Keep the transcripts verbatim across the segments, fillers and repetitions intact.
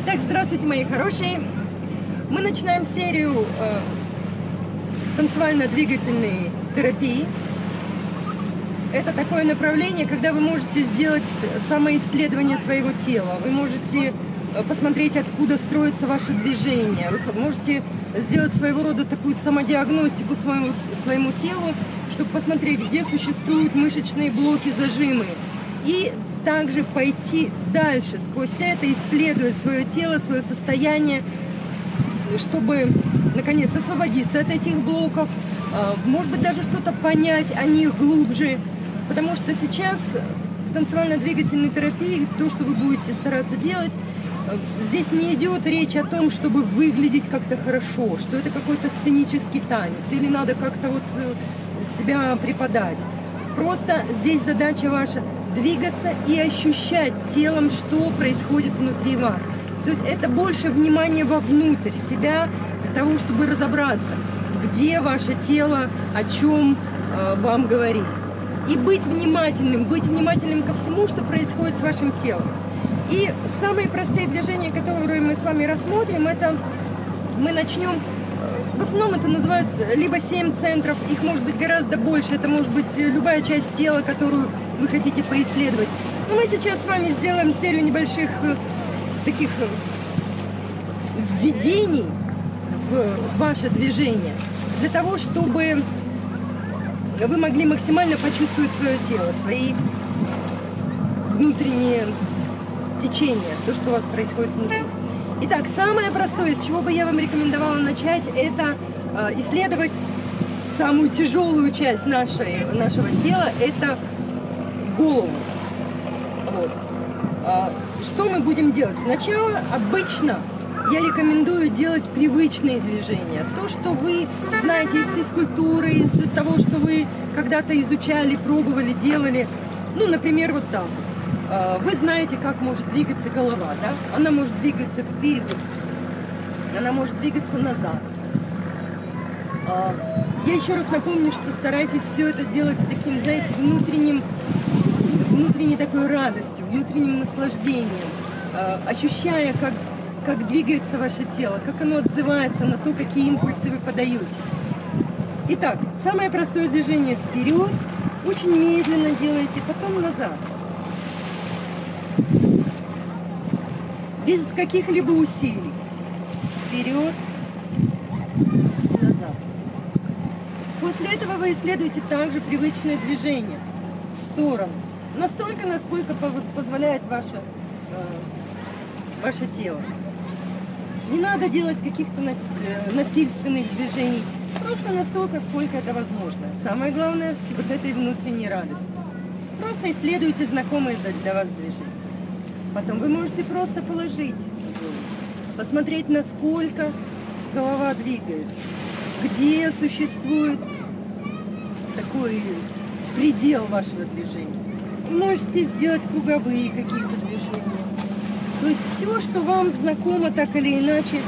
Итак, здравствуйте, мои хорошие. Мы начинаем серию э, танцевально-двигательной терапии. Это такое направление, когда вы можете сделать самоисследование своего тела. Вы можете посмотреть, откуда строится ваше движение. Вы можете сделать своего рода такую самодиагностику своему, своему телу, чтобы посмотреть, где существуют мышечные блоки, зажимы. И также пойти дальше сквозь это, исследуя свое тело, свое состояние, чтобы, наконец, освободиться от этих блоков, может быть, даже что-то понять о них глубже. Потому что сейчас в танцевально-двигательной терапии то, что вы будете стараться делать, здесь не идет речь о том, чтобы выглядеть как-то хорошо, что это какой-то сценический танец, или надо как-то вот себя преподать. Просто здесь задача ваша двигаться и ощущать телом, что происходит внутри вас. То есть это больше внимания вовнутрь себя, для того, чтобы разобраться, где ваше тело, о чем э, вам говорит. И быть внимательным, быть внимательным ко всему, что происходит с вашим телом. И самые простые движения, которые мы с вами рассмотрим, это мы начнем, в основном это называют либо семь центров, их может быть гораздо больше, это может быть любая часть тела, которую вы хотите поисследовать. Но мы сейчас с вами сделаем серию небольших таких введений в ваше движение, для того, чтобы вы могли максимально почувствовать свое тело, свои внутренние течения, то, что у вас происходит внутри. Итак, самое простое, с чего бы я вам рекомендовала начать, это э, исследовать самую тяжелую часть нашей, нашего тела, это голову. Вот. А, что мы будем делать? Сначала обычно я рекомендую делать привычные движения. То, что вы знаете из физкультуры, из того, что вы когда-то изучали, пробовали, делали. Ну, например, вот так. Вы знаете, как может двигаться голова, да? Она может двигаться вперед, она может двигаться назад. Я еще раз напомню, что старайтесь все это делать с таким, знаете, внутренним, внутренней такой радостью, внутренним наслаждением, ощущая, как, как двигается ваше тело, как оно отзывается на то, какие импульсы вы подаете. Итак, самое простое движение вперед, очень медленно делайте, потом назад. Без каких-либо усилий. Вперед, назад. После этого вы исследуете также привычное движение в сторону. Настолько, насколько позволяет ваше, э, ваше тело. Не надо делать каких-то насильственных движений. Просто настолько, сколько это возможно. Самое главное, с вот этой внутренней радостью. Просто исследуйте знакомые для вас движения. Потом вы можете просто положить, посмотреть, насколько голова двигается, где существует такой предел вашего движения. Вы можете сделать круговые какие-то движения. То есть все, что вам знакомо так или иначе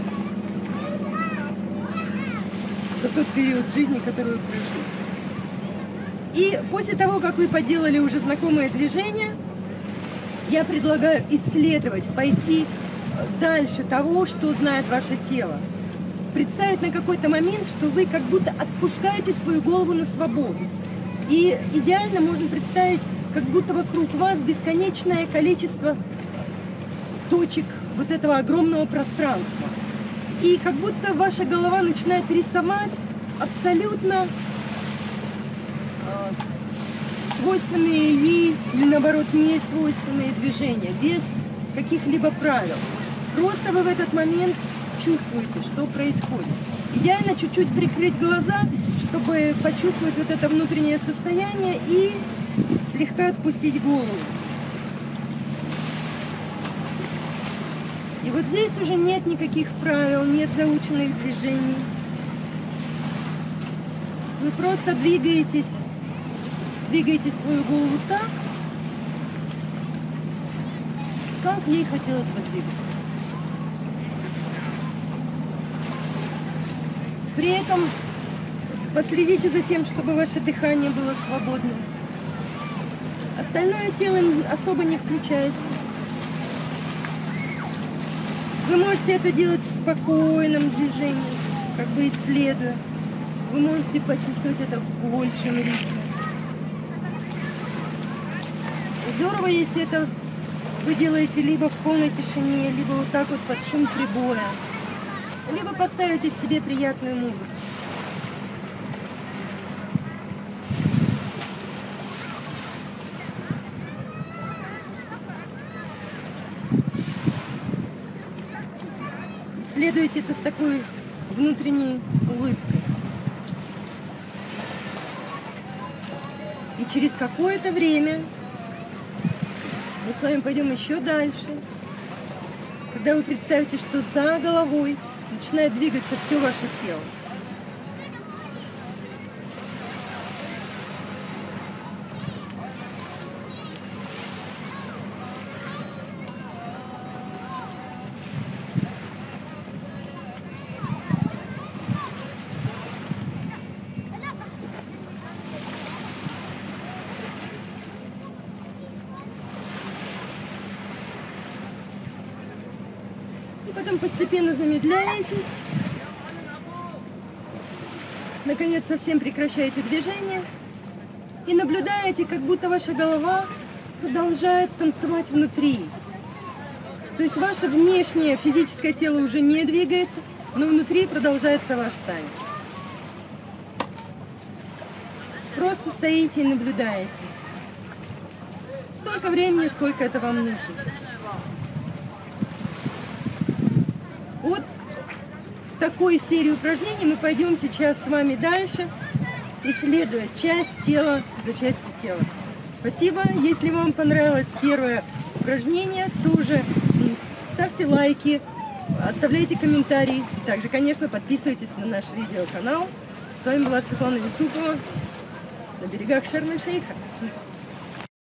за тот период жизни, который вы прожили. И после того, как вы поделали уже знакомые движения, я предлагаю исследовать, пойти дальше того, что знает ваше тело. Представить на какой-то момент, что вы как будто отпускаете свою голову на свободу. И идеально можно представить, как будто вокруг вас бесконечное количество точек вот этого огромного пространства. И как будто ваша голова начинает рисовать абсолютно свойственные ей или наоборот не свойственные движения, без каких-либо правил. Просто вы в этот момент чувствуете, что происходит. Идеально чуть-чуть прикрыть глаза, чтобы почувствовать вот это внутреннее состояние и слегка отпустить голову. И вот здесь уже нет никаких правил, нет заученных движений. Вы просто двигаетесь. Двигайте свою голову так, как ей хотелось бы двигаться. При этом последите за тем, чтобы ваше дыхание было свободным. Остальное тело особо не включается. Вы можете это делать в спокойном движении, как бы исследуя. Вы можете почувствовать это в большем ритме. Здорово, если это вы делаете либо в полной тишине, либо вот так вот под шум прибоя, либо поставите себе приятную музыку. Исследуйте это с такой внутренней улыбкой. И через какое-то время мы с вами пойдем еще дальше. Когда вы представите, что за головой начинает двигаться все ваше тело. И потом постепенно замедляетесь. Наконец совсем прекращаете движение. И наблюдаете, как будто ваша голова продолжает танцевать внутри. То есть ваше внешнее физическое тело уже не двигается, но внутри продолжается ваш танец. Просто стоите и наблюдаете. Столько времени, сколько это вам нужно. Вот в такой серии упражнений мы пойдем сейчас с вами дальше, исследуя часть тела за частью тела. Спасибо. Если вам понравилось первое упражнение, тоже ставьте лайки, оставляйте комментарии. Также, конечно, подписывайтесь на наш видеоканал. С вами была Светлана Юсупова на берегах Шарм-эль-Шейха.